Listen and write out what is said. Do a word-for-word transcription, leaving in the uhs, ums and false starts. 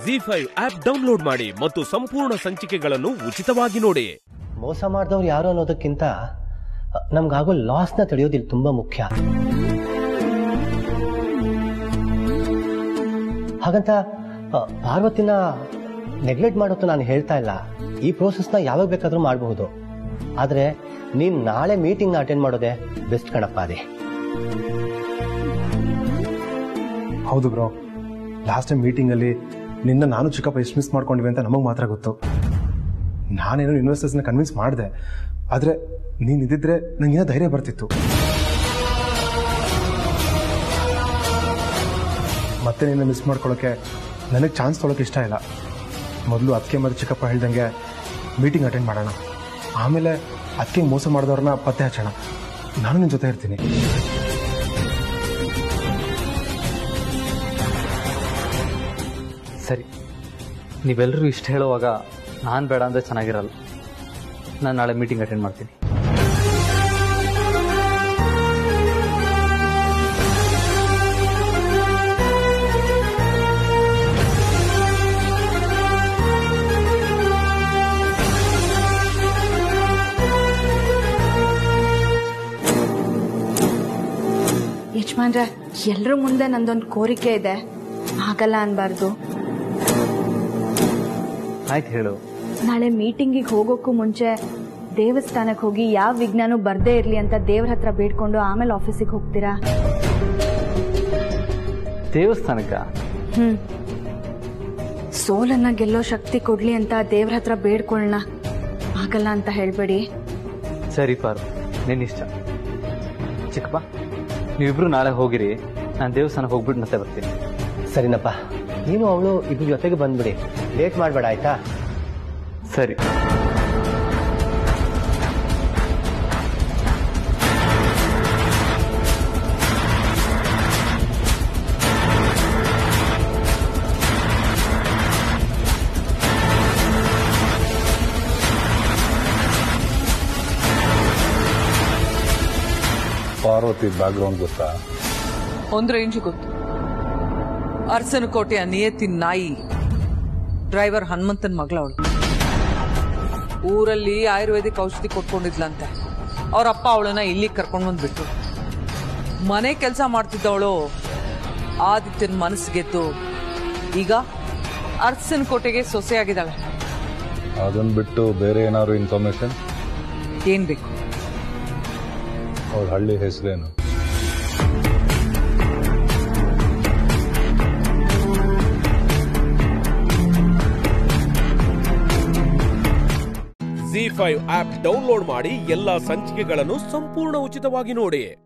Zee five app download ಮಾಡಿ ಮತ್ತು ಸಂಪೂರ್ಣ ಸಂಚಿಕೆಗಳನ್ನು ಉಚಿತವಾಗಿ ನೋಡಿ. ಮೋಸ ಮಾಡಿದವ್ರು ಯಾರು ಅನ್ನೋದಕ್ಕಿಂತ ನಮ್ಗಾಗೋ ಲಾಸ್ನ ತಡೆಯೋದಿಲ್ಲ ತುಂಬಾ ಮುಖ್ಯ. ಹಾಗಂತ ಪಾರ್ವತಿನ ನೆಗ್ಲೆಕ್ಟ್ ಮಾಡೋದು ನಾನು ಹೇಳ್ತಾ ಇಲ್ಲ. ಈ ಪ್ರೋಸೆಸ್ನ ಯಾವಾಗ ಬೇಕಾದ್ರೂ ಮಾಡಬಹುದು. ಆದ್ರೆ ನೀನ್ ನಾಳೆ ಮೀಟಿಂಗ್ ಅಟೆಂಡ್ ಮಾಡೋದೆ ಬೆಸ್ಟ್ ಕಣಪ್ಪ. ಅದೇ ಹೌದು ಬ್ರೋ, ಲಾಸ್ಟ್ ಟೈಮ್ ಮೀಟಿಂಗ್ ಅಲ್ಲಿ ನಿನ್ನ ನಾನು ಚಿಕ್ಕಪ್ಪ ಎಷ್ಟು ಮಿಸ್ ಮಾಡ್ಕೊಂಡಿವೆ ಅಂತ ನಮಗೆ ಮಾತ್ರ ಗೊತ್ತು. ನಾನೇನೋ ಇನ್ವೆಸ್ಟರ್ಸ್ನ ಕನ್ವಿನ್ಸ್ ಮಾಡಿದೆ, ಆದ್ರೆ ನೀನ್ ಇದ್ದಿದ್ರೆ ನಂಗೇನೋ ಧೈರ್ಯ ಬರ್ತಿತ್ತು. ಮತ್ತೆ ನಿನ್ನ ಮಿಸ್ ಮಾಡ್ಕೊಳ್ಳೋಕೆ ನನಗೆ ಚಾನ್ಸ್ ತೊಗೊಳಕ್ಕೆ ಇಷ್ಟ ಇಲ್ಲ. ಮೊದಲು ಅದಕ್ಕೆ ಮತ್ತೆ ಚಿಕ್ಕಪ್ಪ ಹೇಳ್ದಂಗೆ ಮೀಟಿಂಗ್ ಅಟೆಂಡ್ ಮಾಡೋಣ, ಆಮೇಲೆ ಅದಕ್ಕೆ ಮೋಸ ಮಾಡಿದವ್ರನ್ನ ಪತ್ತೆ ಹಚ್ಚೋಣ. ನಾನು ನಿನ್ನ ಜೊತೆ ಇರ್ತೀನಿ. ಸರಿ, ನೀವೆಲ್ಲರೂ ಇಷ್ಟ ಹೇಳುವಾಗ ನಾನು ಬೇಡ ಅಂದರೆ ಚೆನ್ನಾಗಿರಲ್ಲ. ನಾನು ನಾಳೆ ಮೀಟಿಂಗ್ ಅಟೆಂಡ್ ಮಾಡ್ತೀನಿ. ಯಜಮಾನ್ರೆ, ಎಲ್ರ ಮುಂದೆ ನಂದೊಂದು ಕೋರಿಕೆ ಇದೆ, ಆಗಲ್ಲ ಅನ್ಬಾರ್ದು. ಆಯ್ತು, ಹೇಳು. ನಾಳೆ ಮೀಟಿಂಗಿಗೆ ಹೋಗೋಕ್ಕೂ ಮುಂಚೆ ದೇವಸ್ಥಾನಕ್ಕೆ ಹೋಗಿ ಯಾವ ವಿಘ್ನನೂ ಬರ್ದೇ ಇರ್ಲಿ ಅಂತ ದೇವ್ರ ಹತ್ರ ಬೇಡ್ಕೊಂಡು ಆಮೇಲೆ ಆಫೀಸಿಗೆ ಹೋಗ್ತೀರಾ? ದೇವಸ್ಥಾನಕ್ಕ? ಹ್ಮ್. ಸೋಲನ್ನ ಗೆಲ್ಲೋ ಶಕ್ತಿ ಕೊಡ್ಲಿ ಅಂತ ದೇವ್ರ ಹತ್ರ ಬೇಡ್ಕೊಳ್ಳೋಣ. ಆಗಲ್ಲ ಅಂತ ಹೇಳ್ಬೇಡಿ. ಸರಿ ಪಾರು, ನಿನ್ನಿಷ್ಟ. ಚಿಕ್ಕಪ್ಪ, ನೀವಿಬ್ರು ನಾಳೆ ಹೋಗಿರಿ, ನಾನು ದೇವಸ್ಥಾನಕ್ಕೆ ಹೋಗ್ಬಿಟ್ಟು ಮತ್ತೆ ಬರ್ತೀನಿ. ಸರಿನಪ್ಪ, ನೀನು ಅವಳು ಇಬ್ರು ಜೊತೆಗೆ ಬಂದ್ಬಿಡಿ. ಲೇಟ್ ಮಾಡಬೇಡ, ಆಯ್ತಾ? ಸರಿ. ಪಾರ್ವತಿ ಬ್ಯಾಕ್ಗ್ರೌಂಡ್ ಗೊತ್ತಾ? ಒಂದು ರೇಂಜ್ ಗೊತ್ತು. ಅರಸನಕೋಟೆಯ ನಿಯತಿನ ನಾಯಿ ಡ್ರೈವರ್ ಹನುಮಂತನ್ ಮಗಳವಳು. ಊರಲ್ಲಿ ಆಯುರ್ವೇದಿಕ್ ಔಷಧಿ ಕೊಟ್ಕೊಂಡಿದ್ಲಂತೆ. ಅವರಪ್ಪ ಅವಳನ್ನ ಇಲ್ಲಿಗೆ ಕರ್ಕೊಂಡು ಬಂದ್ಬಿಟ್ಟು ಮನೆ ಕೆಲಸ ಮಾಡ್ತಿದ್ದವಳು ಆದಿತ್ಯನ ಮನಸ್ಸು ಗೆದ್ದು ಈಗ ಅರಸನಕೋಟೆಗೆ ಸೊಸೆಯಾಗಿದ್ದಾಳೆ. ಅದನ್ನ ಬಿಟ್ಟು ಬೇರೆ ಏನಾದ್ರು ಇನ್ಫಾರ್ಮೇಶನ್? ಏನ್ ಬೇಕು? ಅವ್ರ ಹಳ್ಳಿ ಹೆಸರೇನು? ಝೀ ಫೈವ್ ಆಪ್ ಡೌನ್ಲೋಡ್ ಮಾಡಿ ಎಲ್ಲಾ ಸಂಚಿಕೆಗಳನ್ನು ಸಂಪೂರ್ಣ ಉಚಿತವಾಗಿ ನೋಡಿ.